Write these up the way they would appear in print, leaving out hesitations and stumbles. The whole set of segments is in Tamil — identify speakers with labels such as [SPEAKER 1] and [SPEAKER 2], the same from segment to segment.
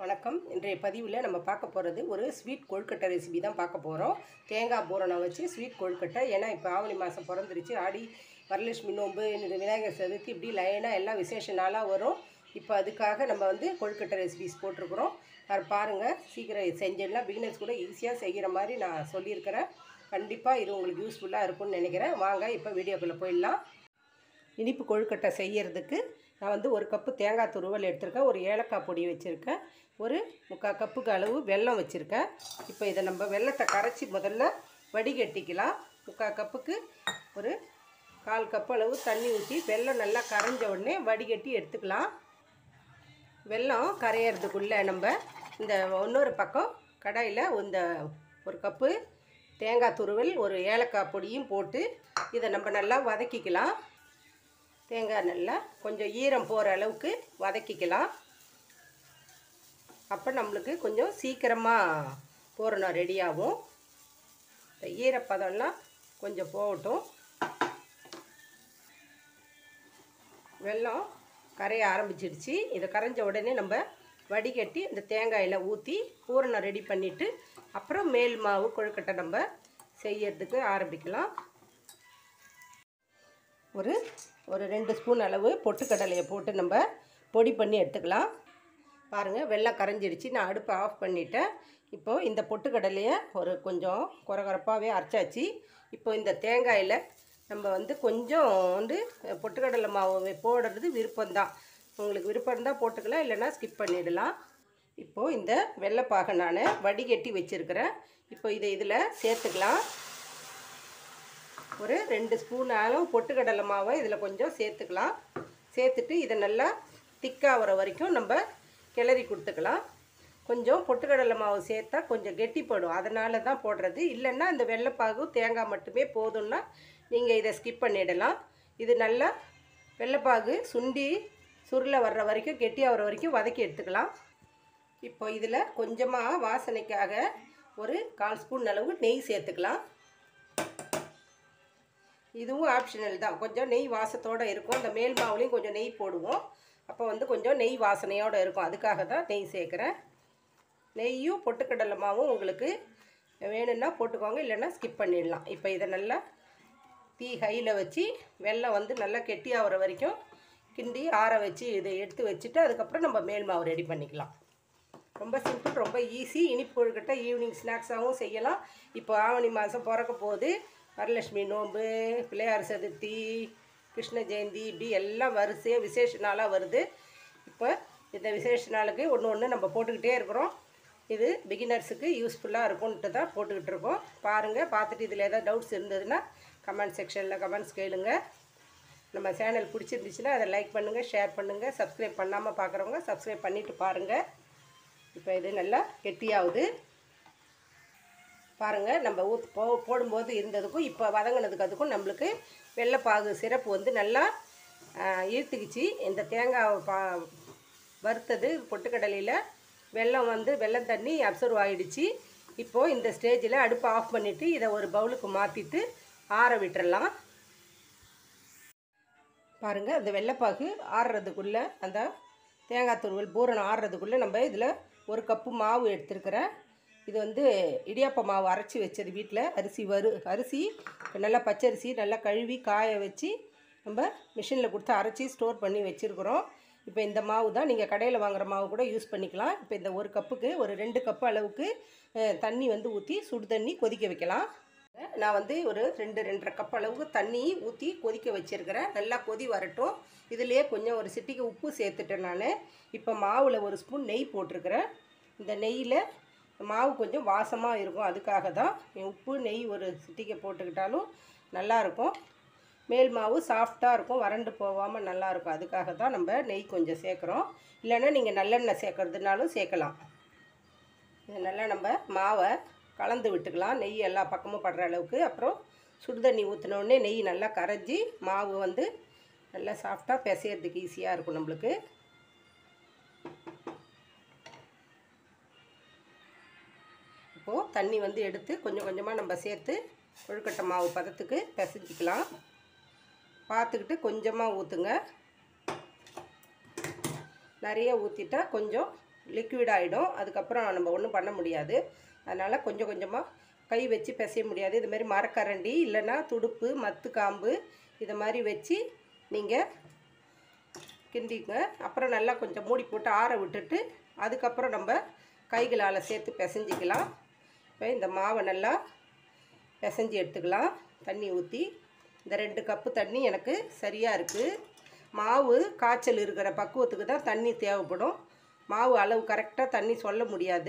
[SPEAKER 1] வணக்கம். இன்றைய பதிவில் நம்ம பார்க்க போகிறது ஒரு ஸ்வீட் கொழுக்கட்டை ரெசிபி தான் பார்க்க போகிறோம். தேங்காய் பூரணம் வச்சு ஸ்வீட் கொழுக்கட்டை. ஏன்னா இப்போ ஆவணி மாதம் பிறந்துருச்சு. ஆடி, வரலட்சுமி நோன்பு, இந்த விநாயகர் சதுர்த்தி, இப்படி லைனாக எல்லாம் விசேஷ நாளாக வரும். இப்போ அதுக்காக நம்ம கொழுக்கட்டை ரெசிபிஸ் போட்டிருக்கிறோம். பாருங்கள், சீக்கிரம் செஞ்சிடலாம். பிகினர்ஸ் கூட ஈஸியாக செய்கிற மாதிரி நான் சொல்லியிருக்கிறேன். கண்டிப்பாக இது உங்களுக்கு யூஸ்ஃபுல்லாக இருக்கும்னு நினைக்கிறேன். வாங்க இப்போ வீடியோக்குள்ளே போயிடலாம். இனிப்பு கொழுக்கட்டை செய்கிறதுக்கு நான் ஒரு கப்பு தேங்காய் துருவல் எடுத்திருக்கேன். ஒரு ஏலக்காய் பொடி வச்சுருக்கேன். ஒரு 3/4 கப்புக்கு அளவு வெல்லம் வச்சுருக்கேன். இப்போ இதை நம்ம வெல்லத்தை கரைச்சி முதல்ல வடிகட்டிக்கலாம். 3/4 கப்புக்கு ஒரு 1/4 கப்பு அளவு தண்ணி ஊற்றி வெல்லம் நல்லா கரைஞ்ச உடனே வடிகட்டி எடுத்துக்கலாம். வெல்லம் கரையிறதுக்குள்ளே நம்ம இந்த இன்னொரு பக்கம் கடாயில் இந்த 1 கப்பு தேங்காய் துருவல், ஒரு ஏலக்காய் பொடியும் போட்டு இதை நம்ம நல்லா வதக்கிக்கலாம். தேங்காய் நல்லா கொஞ்சம் ஈரம் போகிற அளவுக்கு வதக்கிக்கலாம். அப்போ நம்மளுக்கு கொஞ்சம் சீக்கிரமாக பூரணம் ரெடியாகும். இந்த ஈரப்பதம்லாம் கொஞ்சம் போகட்டும். வெல்லம் கரைய ஆரம்பிச்சிடுச்சு. இதை கரைஞ்ச உடனே நம்ம வடிகட்டி இந்த தேங்காயில் ஊற்றி பூரணம் ரெடி பண்ணிவிட்டு அப்புறம் மேல் மாவு கொழுக்கட்டை நம்ம செய்யறதுக்கு ஆரம்பிக்கலாம். ஒரு 2 ஸ்பூன் அளவு பொட்டுக்கடலையை போட்டு நம்ம பொடி பண்ணி எடுத்துக்கலாம். பாருங்கள், வெல்லம் கரைஞ்சிடுச்சு. நான் அடுப்பை ஆஃப் பண்ணிவிட்டேன். இப்போது இந்த பொட்டுக்கடலையை கொஞ்சம் குறகுறப்பாகவே அரைச்சாச்சு. இப்போ இந்த தேங்காயில் நம்ம கொஞ்சம் பொட்டுக்கடலை மாவு போடுறது விருப்பம்தான். உங்களுக்கு விருப்பம் இருந்தால் போட்டுக்கலாம், இல்லைன்னா ஸ்கிப் பண்ணிடலாம். இப்போது இந்த வெள்ளைப்பாகை நான் வடிகட்டி வச்சுருக்கிறேன். இப்போ இதை இதில் சேர்த்துக்கலாம். ஒரு 2 ஸ்பூன் அளவு பொட்டுக்கடலை மாவை இதில் கொஞ்சம் சேர்த்துக்கலாம். சேர்த்துட்டு இதை நல்லா திக்காகிற வரைக்கும் நம்ம கிளறி கொடுத்துக்கலாம். கொஞ்சம் பொட்டுக்கடலை மாவு சேர்த்தா கொஞ்சம் கெட்டிப்படும், அதனால தான் போடுறது. இல்லைன்னா இந்த வெள்ளைப்பாகு தேங்காய் மட்டுமே போதும்னா நீங்கள் இதை ஸ்கிப் பண்ணிடலாம். இது நல்லா வெள்ளைப்பாகு சுருளை வர்ற வரைக்கும், கெட்டியாகிற வரைக்கும் வதக்கி எடுத்துக்கலாம். இப்போ இதில் கொஞ்சமாக வாசனைக்காக ஒரு 1/4 ஸ்பூன் அளவு நெய் சேர்த்துக்கலாம். இதுவும் ஆப்ஷனல் தான். கொஞ்சம் நெய் வாசத்தோடு இருக்கும். அந்த மேல் மாவுலேயும் கொஞ்சம் நெய் போடுவோம். அப்போ கொஞ்சம் நெய் வாசனையோடு இருக்கும். அதுக்காக தான் நெய் சேர்க்குறேன். நெய்யும் பொட்டுக்கடலை மாவும் உங்களுக்கு வேணும்னா போட்டுக்கோங்க, இல்லைன்னா ஸ்கிப் பண்ணிடலாம். இப்போ இதை நல்லா தீ ஹையில் வச்சு வெல்லம் நல்லா கெட்டியாகிற வரைக்கும் கிண்டி ஆற வச்சு இதை எடுத்து வச்சுட்டு அதுக்கப்புறம் நம்ம மேல் மாவு ரெடி பண்ணிக்கலாம். ரொம்ப சிம்பிள், ரொம்ப ஈஸி. இனிப்பு கொழுக்கட்டை ஈவினிங் ஸ்நாக்ஸாகவும் செய்யலாம். இப்போ ஆவணி மாதம் பிறக்க போகுது. வரலட்சுமி நோன்பு, பிள்ளையார் சதுர்த்தி, கிருஷ்ண ஜெயந்தி, இப்படி எல்லாம் வரிசையாக விசேஷ நாளாக வருது. இப்போ இந்த விசேஷ நாளுக்கு ஒன்று நம்ம போட்டுக்கிட்டே இருக்கிறோம். இது பிகினர்ஸுக்கு யூஸ்ஃபுல்லாக இருக்கும்ன்ட்டு தான் போட்டுக்கிட்டு இருக்கோம். பாருங்கள், பார்த்துட்டு இதில் ஏதாவது டவுட்ஸ் இருந்ததுன்னா கமெண்ட் செக்ஷனில் கமெண்ட்ஸ் கேளுங்க. நம்ம சேனல் பிடிச்சிருந்துச்சுன்னா அதை லைக் பண்ணுங்கள், ஷேர் பண்ணுங்கள். சப்ஸ்கிரைப் பண்ணாமல் பார்க்குறவங்க சப்ஸ்கிரைப் பண்ணிவிட்டு பாருங்கள். இப்போ இது நல்லா கெட்டியாகுது. பாருங்கள், நம்ம போடும்போது இருந்ததுக்கும் இப்போ வதங்கினதுக்கு அதுக்கும் நம்மளுக்கு வெள்ளைப்பாகு சிரப்பு நல்லா இழுத்துக்குச்சு. இந்த தேங்காய் வறுத்தது பொட்டுக்கடலையில் வெல்லம் வெல்லம் தண்ணி அப்சர்வ் ஆகிடுச்சு. இப்போது இந்த ஸ்டேஜில் அடுப்பை ஆஃப் பண்ணிவிட்டு இதை ஒரு பவுலுக்கு மாற்றிட்டு ஆற விட்டுறலாம். பாருங்கள், அந்த வெள்ளைப்பாகு ஆறுறதுக்குள்ளே, அந்த தேங்காய் துருவல் பூரணம் ஆறுறதுக்குள்ளே நம்ம இதில் 1 கப்பு மாவு எடுத்துருக்கிறேன். இது இடியாப்ப மாவு அரைச்சி வச்சது வீட்டில். அரிசி நல்லா பச்சரிசி நல்லா கழுவி காய வச்சு நம்ம மிஷினில் கொடுத்து அரைச்சி ஸ்டோர் பண்ணி வச்சுருக்குறோம். இப்போ இந்த மாவு தான், நீங்கள் கடையில் வாங்குகிற மாவு கூட யூஸ் பண்ணிக்கலாம். இப்போ இந்த 1 கப்புக்கு ஒரு 2 கப்பு அளவுக்கு தண்ணி ஊற்றி சுடு தண்ணி கொதிக்க வைக்கலாம். நான் ஒரு 2-2.5 கப் அளவுக்கு தண்ணி ஊற்றி கொதிக்க வச்சுருக்கிறேன். நல்லா கொதி வரட்டும். இதுலேயே கொஞ்சம் ஒரு சிட்டிக்கு உப்பு சேர்த்துட்டேன் நான். இப்போ மாவில் 1 ஸ்பூன் நெய் போட்டிருக்கிறேன். இந்த நெய்யில் மாவு கொஞ்சம் வாசமாக இருக்கும், அதுக்காக தான். உப்பு நெய் ஒரு சிட்டிக்கை போட்டுக்கிட்டாலும் நல்லாயிருக்கும். மேல் மாவு சாஃப்டாக இருக்கும், வறண்டு போகாமல் நல்லாயிருக்கும். அதுக்காக தான் நம்ம நெய் கொஞ்சம் சேர்க்குறோம். இல்லைன்னா நீங்கள் நல்லெண்ணெய் சேர்க்குறதுனாலும் சேர்க்கலாம். இது நல்லா நம்ம மாவை கலந்து விட்டுக்கலாம், நெய் எல்லா பக்கமும் படுற அளவுக்கு. அப்புறம் சுடுதண்ணி ஊற்றினோடனே நெய் நல்லா கரைஞ்சி மாவு நல்லா சாஃப்டாக பிசையறதுக்கு ஈஸியாக இருக்கும் நம்மளுக்கு. இப்போது தண்ணி எடுத்து கொஞ்சம் கொஞ்சமாக நம்ம சேர்த்து கொழுக்கட்டை மாவு பதத்துக்கு பிசைஞ்சிக்கலாம். பார்த்துக்கிட்டு கொஞ்சமாக ஊற்றுங்க. நிறைய ஊற்றிட்டா கொஞ்சம் லிக்விட் ஆகிடும். அதுக்கப்புறம் நம்ம ஒன்றும் பண்ண முடியாது. அதனால் கொஞ்சம் கொஞ்சமாக கை வச்சு பிசைய முடியாது. இதுமாரி மரக்கரண்டி இல்லைன்னா துடுப்பு, மத்து காம்பு இதை மாதிரி வச்சு நீங்கள் கிண்டிங்க. அப்புறம் நல்லா கொஞ்சம் மூடி போட்டு ஆற விட்டுட்டு அதுக்கப்புறம் நம்ம கைகளால் சேர்த்து பிசைஞ்சிக்கலாம். இப்போ இந்த மாவை நல்லா பிசைஞ்சி எடுத்துக்கலாம். தண்ணி ஊற்றி இந்த 2 கப்பு தண்ணி எனக்கு சரியாக இருக்குது. மாவு காய்ச்சல் இருக்கிற பக்குவத்துக்கு தான் தண்ணி தேவைப்படும். மாவு அளவு கரெக்டாக தண்ணி சொல்ல முடியாது.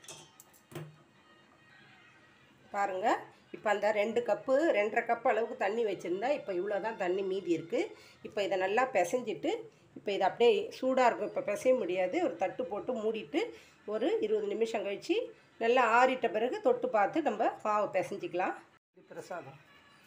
[SPEAKER 1] பாருங்கள், இப்போ அந்த 2 கப்பு 2.5 கப்பு அளவுக்கு தண்ணி வச்சுருந்தா இப்போ இவ்வளோ தான் தண்ணி மீதி இருக்குது. இப்போ இதை நல்லா பிசைஞ்சிட்டு இப்போ இதை அப்படியே சூடாக இருக்கும். இப்போ பிசைய முடியாது. ஒரு தட்டு போட்டு மூடிட்டு ஒரு 20 நிமிஷம் கழித்து நல்லா ஆறிட்ட பிறகு தொட்டு பார்த்து நம்ம மாவை பிசைஞ்சிக்கலாம். பிரசாதம்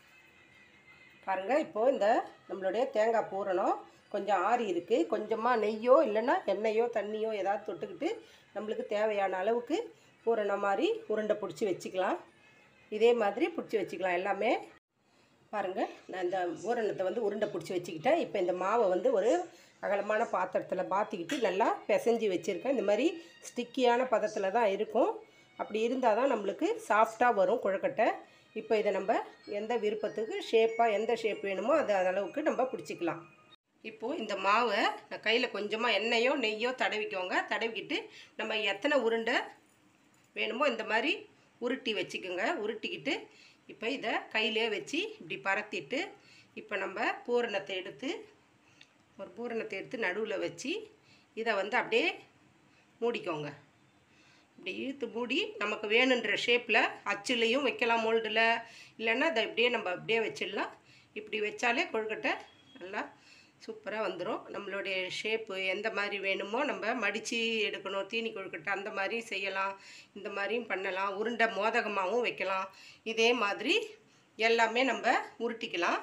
[SPEAKER 1] பாருங்கள், இப்போது இந்த நம்மளுடைய தேங்காய் பூரணம் கொஞ்சம் ஆறி இருக்குது. கொஞ்சமாக நெய்யோ இல்லைன்னா எண்ணெயோ தண்ணியோ ஏதாவது தொட்டுக்கிட்டு நம்மளுக்கு தேவையான அளவுக்கு பூரணம் மாதிரி உருண்டை பிடிச்சி வச்சுக்கலாம். இதே மாதிரி பிடிச்சி வச்சுக்கலாம் எல்லாமே. பாருங்கள், நான் இந்த பூரணத்தை வந்து உருண்டை பிடிச்சி வச்சுக்கிட்டேன். இப்போ இந்த மாவை வந்து ஒரு அகலமான பாத்திரத்தில் பாத்திக்கிட்டு நல்லா பிசைஞ்சி வச்சுருக்கேன். இந்த மாதிரி ஸ்டிக்கியான பதத்தில் தான் இருக்கும். அப்படி இருந்தால் தான் நம்மளுக்கு சாஃப்டாக வரும் கொழுக்கட்டை. இப்போ இதை நம்ம எந்த விருப்பத்துக்கு ஷேப்பாக எந்த ஷேப் வேணுமோ அது அளவுக்கு நம்ம பிடிச்சிக்கலாம். இப்போது இந்த மாவை கையில் கொஞ்சமாக எண்ணெயோ நெய்யோ தடவிக்கோங்க. தடவிக்கிட்டு நம்ம எத்தனை உருண்டை வேணுமோ இந்த மாதிரி உருட்டி வச்சுக்கோங்க. உருட்டிக்கிட்டு இப்போ இதை கையிலே வச்சு இப்படி பரத்திட்டு இப்போ நம்ம பூரணத்தை எடுத்து நடுவில் வச்சு இதை வந்து அப்படியே மூடிக்கோங்க. இப்படி இழுத்து மூடி நமக்கு வேணுன்ற ஷேப்பில் அச்சுலேயும் வைக்கலாம், மோல்டில் இல்லைன்னா அதை இப்படியே நம்ம அப்படியே வச்சிடலாம். இப்படி வச்சாலே கொழுக்கட்டை நல்லா சூப்பராக வந்துடும். நம்மளுடைய ஷேப்பு எந்த மாதிரி வேணுமோ நம்ம மடித்து எடுக்கணும். தீனி கொழுக்கட்டை அந்த மாதிரி செய்யலாம். இந்த மாதிரியும் பண்ணலாம். உருண்டை மோதகமாகவும் வைக்கலாம். இதே மாதிரி எல்லாமே நம்ம உருட்டிக்கலாம்.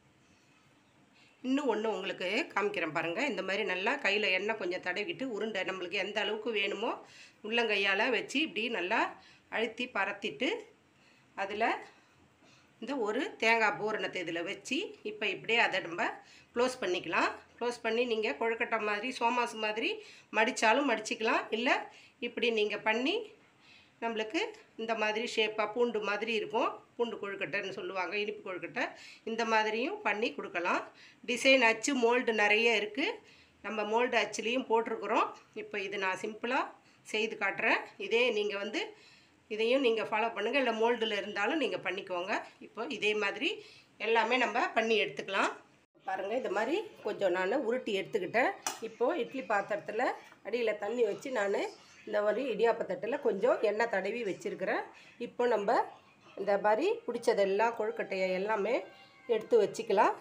[SPEAKER 1] இன்னும் ஒன்று உங்களுக்கு காமிக்கிறேன் பாருங்கள். இந்த மாதிரி நல்லா கையில் எண்ணெய் கொஞ்சம் தடவிக்கிட்டு உருண்டை நம்மளுக்கு எந்த அளவுக்கு வேணுமோ உள்ளங்கையால் வச்சு இப்படி நல்லா அழுத்தி பரத்திட்டு அதில் இந்த ஒரு தேங்காய் பூரணத்தை இதில் வச்சு இப்போ இப்படியே அதை நம்ம க்ளோஸ் பண்ணிக்கலாம். க்ளோஸ் பண்ணி நீங்கள் கொழுக்கட்டை மாதிரி சோமாசு மாதிரி மடித்தாலும் மடிச்சிக்கலாம். இல்லை இப்படி நீங்கள் பண்ணி நம்மளுக்கு இந்த மாதிரி ஷேப்பாக பூண்டு மாதிரி இருக்கும். பூண்டு கொழுக்கட்டைன்னு சொல்லுவாங்க, இனிப்பு கொழுக்கட்டை. இந்த மாதிரியும் பண்ணி கொடுக்கலாம். டிசைன் அச்சு மோல்டு நிறைய இருக்குது. நம்ம மோல்டு அச்சுலேயும் போட்டிருக்குறோம். இப்போ இது நான் சிம்பிளாக செய்து காட்டுறேன். இதே நீங்கள் வந்து இதையும் நீங்கள் ஃபாலோ பண்ணுங்கள். இல்லை மோல்டில் இருந்தாலும் நீங்கள் பண்ணிக்கோங்க. இப்போ இதே மாதிரி எல்லாமே நம்ம பண்ணி எடுத்துக்கலாம். பாருங்கள், இந்த மாதிரி கொஞ்சம் நான் உருட்டி எடுத்துக்கிட்டேன். இப்போது இட்லி பாத்திரத்தில் அடியில் தண்ணி வச்சு நான் இந்த மாதிரி இடியாப்பத்தட்டில் கொஞ்சம் எண்ணெய் தடவி வச்சுருக்கிறேன். இப்போ நம்ம இந்த மாதிரி பிடிச்சதெல்லாம் கொழுக்கட்டையை எல்லாமே எடுத்து வச்சுக்கலாம்.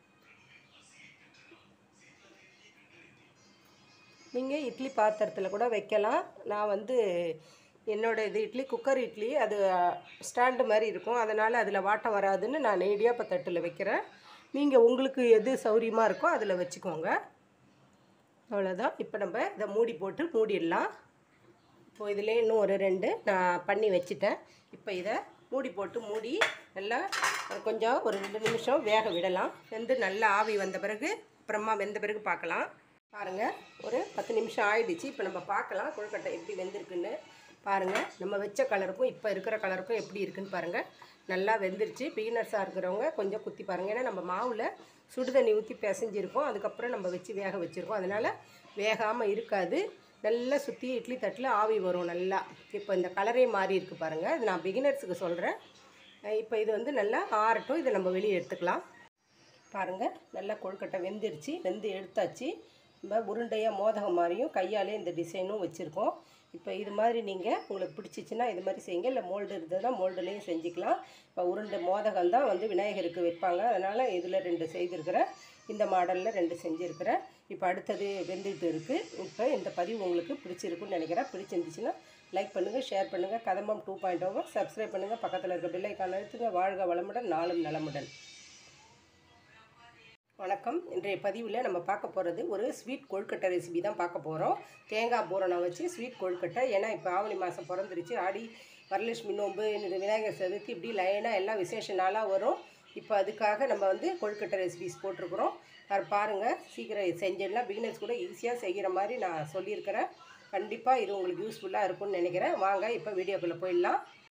[SPEAKER 1] நீங்கள் இட்லி பாத்திரத்தில் கூட வைக்கலாம். நான் வந்து என்னோடய இட்லி குக்கர் இட்லி அது ஸ்டாண்டு மாதிரி இருக்கும். அதனால் அதில் வாட்டம் வராதுன்னு நான் இடியாப்பத்தட்டில் வைக்கிறேன். நீங்கள் உங்களுக்கு எது சௌரியமாக இருக்கோ அதில் வச்சுக்கோங்க. அவ்வளோதான். இப்போ நம்ம இதை மூடி போட்டு மூடிடலாம். இப்போது இதிலே இன்னும் ஒரு 2 நான் பண்ணி வச்சுட்டேன். இப்போ இதை மூடி போட்டு மூடி நல்லா கொஞ்சம் ஒரு 2 நிமிஷம் வேக விடலாம். வெந்து நல்லா ஆவி வந்த பிறகு அப்புறமா வெந்த பிறகு பார்க்கலாம். பாருங்கள், ஒரு 10 நிமிஷம் ஆயிடுச்சு. இப்போ நம்ம பார்க்கலாம் கொழுக்கட்டை எப்படி வெந்திருக்குன்னு. பாருங்கள், நம்ம வச்ச கலருக்கும் இப்போ இருக்கிற கலருக்கும் எப்படி இருக்குன்னு பாருங்கள். நல்லா வெந்துருச்சு. பிகினர்ஸாக இருக்கிறவங்க கொஞ்சம் குத்தி பாருங்கள். ஏன்னா நம்ம மாவில் சுடுதண்ணி ஊற்றி பிசைஞ்சிருக்கோம். அதுக்கப்புறம் நம்ம வச்சு வேக வச்சுருக்கோம். அதனால் வேகாமல் இருக்காது. நல்லா சுற்றி இட்லி தட்டில் ஆவி வரும் நல்லா. இப்போ இந்த கலரே மாறி இருக்குது பாருங்கள். இது நான் பிகினர்ஸுக்கு சொல்கிறேன். இப்போ இது வந்து நல்லா ஆறட்டும். இதை நம்ம வெளியே எடுத்துக்கலாம். பாருங்கள், நல்லா கொழுக்கட்டை வெந்துருச்சு. வெந்து எடுத்தாச்சு. நம்ம உருண்டையாக மோதகம் மாதிரியும் கையாலே இந்த டிசைனும் வச்சுருக்கோம். இப்போ இது மாதிரி நீங்கள் உங்களுக்கு பிடிச்சிச்சின்னா இது மாதிரி செய்யுங்க. இல்லை மோல்டு இருந்ததுன்னா மோல்டுலேயும் செஞ்சுக்கலாம். இப்போ உருண்டை மோதகம் தான் வந்து விநாயகருக்கு வைப்பாங்க. அதனால் இதில் 2 செய்திருக்கிறேன். இந்த மாடலில் 2 செஞ்சுருக்கிறேன். இப்போ அடுத்தது வெந்துட்டு இருக்குது. இப்போ இந்த பதிவு உங்களுக்கு பிடிச்சிருக்குன்னு நினைக்கிறேன். பிடிச்சிருந்துச்சுன்னா லைக் பண்ணுங்கள், ஷேர் பண்ணுங்கள். கதம்பம் 2.0 சப்ஸ்கிரைப் பண்ணுங்கள். பக்கத்தில் இருக்க பெல் ஐக்கான் அழுத்துங்க. வாழ்க வளமுடன், நாளும் நலமுடன். வணக்கம். இன்றைய பதிவில் நம்ம பார்க்க போகிறது ஒரு ஸ்வீட் கொழுக்கட்டை ரெசிபி தான் பார்க்க போகிறோம். தேங்காய் பூரணம் வச்சு ஸ்வீட் கொழுக்கட்டை. ஏன்னா இப்போ ஆவணி மாதம் பிறந்துருச்சு. ஆடி, வரலட்சுமி நோன்பு, விநாயகர் சதுர்த்தி இப்படி லைனாக எல்லாம் விசேஷ நாளாக வரும். இப்போ அதுக்காக நம்ம வந்து கொழுக்கட்டை ரெசிபிஸ் போட்டிருக்கிறோம். பாருங்கள், சீக்கிரம் செஞ்சிடலாம். பிகினர்ஸ் கூட ஈஸியாக செய்கிற மாதிரி நான் சொல்லியிருக்கிறேன். கண்டிப்பாக இது உங்களுக்கு யூஸ்ஃபுல்லாக இருக்கும்னு நினைக்கிறேன். வாங்க இப்போ வீடியோக்குள்ளே போயிடலாம்.